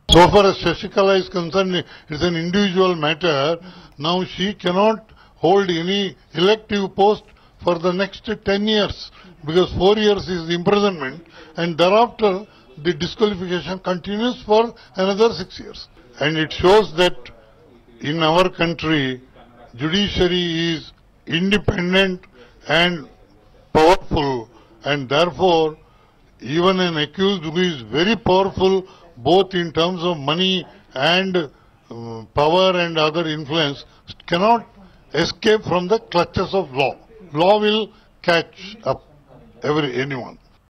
So far as Shashikala is concerned, it's an individual matter. Now she cannot hold any elective post for the next 10 years because 4 years is imprisonment and thereafter the disqualification continues for another 6 years. And it shows that in our country, judiciary is independent and powerful, and therefore even an accused who is very powerful both in terms of money and power and other influence cannot escape from the clutches of law. Law will catch up anyone.